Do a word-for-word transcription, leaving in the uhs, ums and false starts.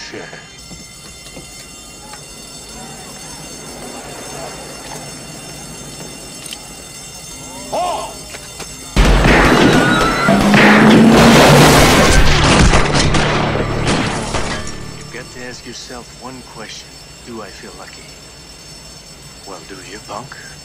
fear. Oh! You've got to ask yourself one question. Do I feel lucky? Well, do you, punk?